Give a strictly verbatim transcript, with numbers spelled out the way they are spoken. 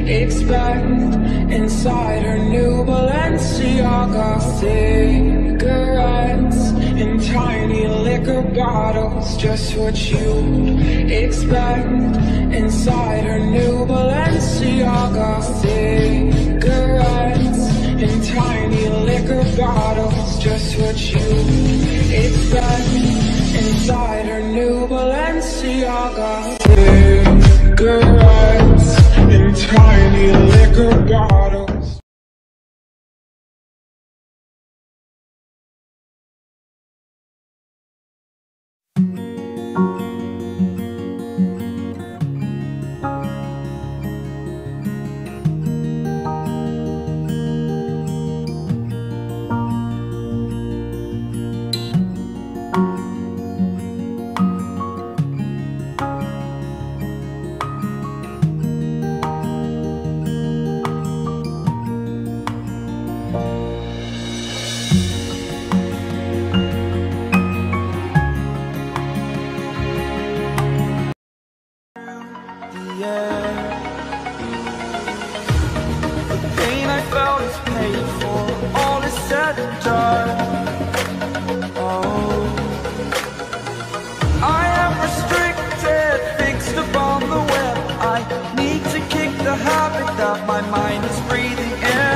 expect inside her new Balenciaga. Cigarettes in tiny liquor bottles, just what you'd expect inside her new Balenciaga. Cigarettes in tiny liquor bottles, just what you'd expect inside her new Balenciaga. Cigarettes in tiny liquor bottles. My mind is breathing in.